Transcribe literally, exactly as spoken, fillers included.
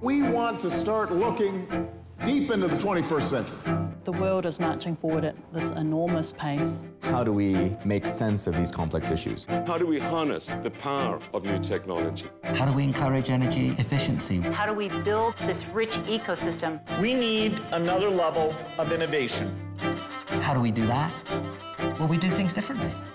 We want to start looking deep into the twenty-first century. The world is marching forward at this enormous pace. How do we make sense of these complex issues? How do we harness the power of new technology? How do we encourage energy efficiency? How do we build this rich ecosystem? We need another level of innovation. How do we do that? Well, we do things differently.